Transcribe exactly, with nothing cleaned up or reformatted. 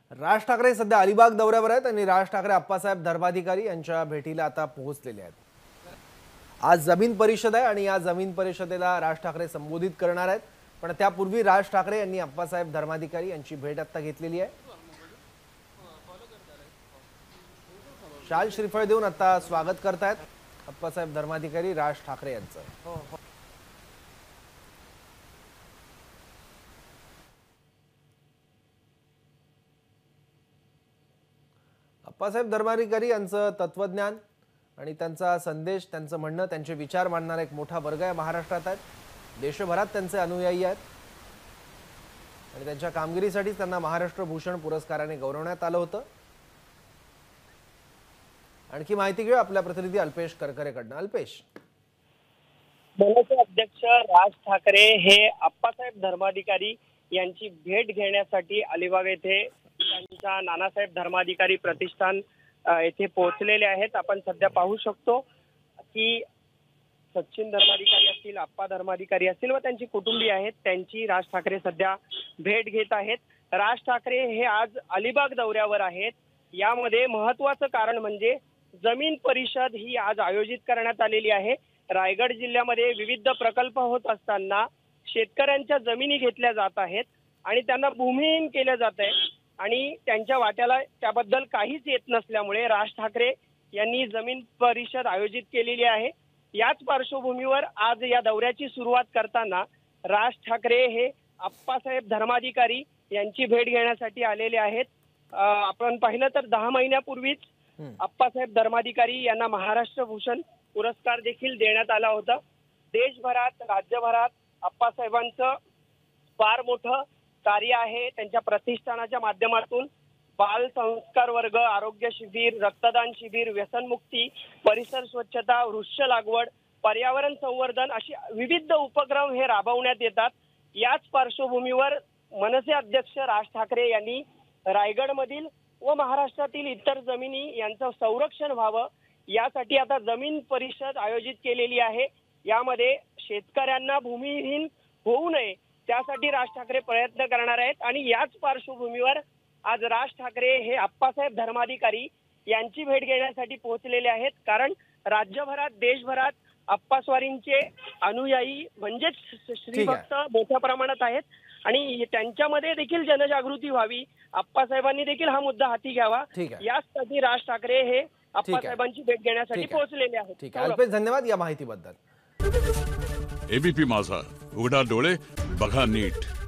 राज ठाकरे सध्या अलिबाग दौऱ्यावर आहेत आणि राज ठाकरे अप्पासाहेब धर्माधिकारी यांच्या भेटीला आता पोहोचलेले आहेत। आज जमीन परिषद आहे आणि या जमीन परिषदेला राज ठाकरे संबोधित करणार आहेत, पण त्यापूर्वी राज ठाकरे यांनी अप्पासाहेब धर्माधिकारी यांची भेट आता घेतलेली आहे। शाल श्रीफळ देऊन आता स्वागत करतायत अप्पासाहेब धर्माधिकारी राज ठाकरे यांचं। अप्पासाहेब धर्माधिकारी यांचं तत्वज्ञान आणि त्यांचा संदेश, त्यांचं म्हणणं, त्यांचे विचार मांडणारा एक मोठा वर्ग आहे महाराष्ट्रात आहे। देशभरात त्यांचे अनुयायी आहेत आणि त्यांच्या कामगिरीसाठी त्यांना महाराष्ट्र भूषण पुरस्काराने गौरवण्यात आलं होतं। आणखी माहिती घेऊ आपल्या प्रतिनिधी अल्पेश करकरेकडनं। अल्पेश, मनसे अध्यक्ष राज ठाकरे हे अप्पासाहेब धर्माधिकारी यांची भेट घेण्यासाठी अलिबाग येथे त्यांच्या नानासाहेब धर्माधिकारी प्रतिष्ठान येथे पोहोचलेले आहेत। आपण सध्या पाहू शकतो की सचिन धर्माधिकारी असतील, अप्पा धर्माधिकारी असतील व त्यांची कुटुंबीय आहेत, त्यांची राज ठाकरे सध्या भेट घेत आहेत। राज ठाकरे हे आज अलिबाग दौऱ्यावर आहेत। यामध्ये महत्त्वाचं कारण म्हणजे जमीन परिषद ही आज आयोजित करण्यात आलेली आहे। रायगड जिल्ह्यामध्ये विविध प्रकल्प होत असताना शेतकऱ्यांच्या जमिनी घेतल्या जात आहेत आणि त्यांना भूमिहीन केलं जात आहे आणि त्यांच्या वाट्याला त्याबद्दल काहीच येत नसल्यामुळे राज ठाकरे यांनी जमीन परिषद आयोजित केलेली आहे। याच पार्श्वभूमीवर आज या दौऱ्याची सुरुवात करताना राज ठाकरे हे अप्पासाहेब धर्माधिकारी यांची भेट घेण्यासाठी आलेले आहेत। आपण पाहिलं तर दहा महिन्यापूर्वीच अप्पासाहेब धर्माधिकारी यांना महाराष्ट्र भूषण पुरस्कार देखील देण्यात आला होता। देशभरात, राज्यभरात अप्पासाहेबांचं फार मोठं कार्य आहे। त्यांच्या प्रतिष्ठानाच्या माध्यमातून बाल संस्कार वर्ग, आरोग्य शिबिर, रक्तदान शिबिर, व्यसनमुक्ती, परिसर स्वच्छता, वृक्ष लागवड, पर्यावरण संवर्धन अशी विविध उपक्रम हे राबवण्यात येतात। याच पार्श्वभूमीवर मनसे अध्यक्ष राज ठाकरे यांनी रायगडमधील व महाराष्ट्रातील इतर जमिनी यांचं संरक्षण व्हावं यासाठी आता जमीन परिषद आयोजित केलेली आहे। यामध्ये शेतकऱ्यांना भूमिहीन होऊ नये त्यासाठी राज ठाकरे प्रयत्न करणार आहेत आणि याच पार्श्वभूमीवर आज राज ठाकरे हे अप्पासाहेब धर्माधिकारी यांची भेट घेण्यासाठी पोहोचलेले आहेत। कारण राज्यभरात, देशभरात अप्पास्वारींचे अनुयायी म्हणजेच श्रीभक्त मोठ्या प्रमाणात आहेत आणि त्यांच्यामध्ये देखील जनजागृती व्हावी, अप्पासाहेबांनी देखील हा मुद्दा हाती घ्यावा, यासाठी राज ठाकरे हे अप्पासाहेबांची भेट घेण्यासाठी पोहोचलेले आहेत। ठीक आहे अल्पेश, धन्यवाद या माहितीबद्दल। एबीपी माझा, उघडा डोळे बघा नीट।